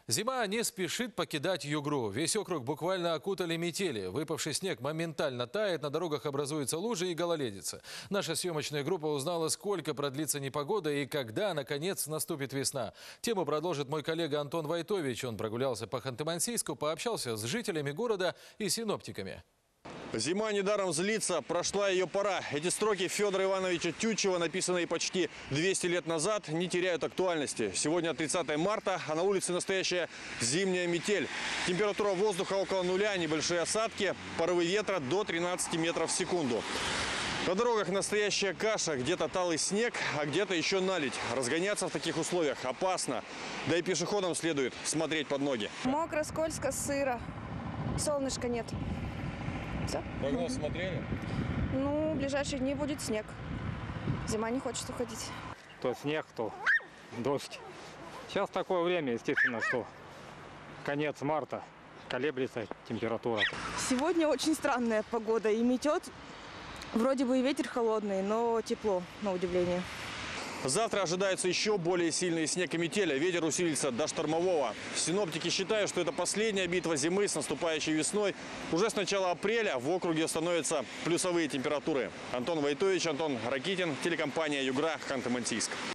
Зима не спешит покидать Югру. Весь округ буквально окутали метели. Выпавший снег моментально тает, на дорогах образуются лужи и гололедица. Наша съемочная группа узнала, сколько продлится непогода и когда, наконец, наступит весна. Тему продолжит мой коллега Антон Войтович. Он прогулялся по Ханты-Мансийску, пообщался с жителями города и синоптиками. Зима недаром злится, прошла ее пора. Эти строки Федора Ивановича Тютчева, написанные почти 200 лет назад, не теряют актуальности. Сегодня 30 марта, а на улице настоящая зимняя метель. Температура воздуха около нуля, небольшие осадки, порывы ветра до 13 метров в секунду. На дорогах настоящая каша, где-то талый снег, а где-то еще наледь. Разгоняться в таких условиях опасно. Да и пешеходам следует смотреть под ноги. Мокро, скользко, сыро. Солнышка нет. Все. Прогноз смотрели? Ну, в ближайшие дни будет снег. Зима не хочет уходить. То снег, то дождь. Сейчас такое время, естественно, что конец марта, колеблется температура. Сегодня очень странная погода и метет. Вроде бы и ветер холодный, но тепло, на удивление. Завтра ожидается еще более сильный снег и метель. Ветер усилится до штормового. Синоптики считают, что это последняя битва зимы с наступающей весной. Уже с начала апреля в округе становятся плюсовые температуры. Антон Войтович, Антон Ракитин, телекомпания «Югра», Ханты-Мансийск.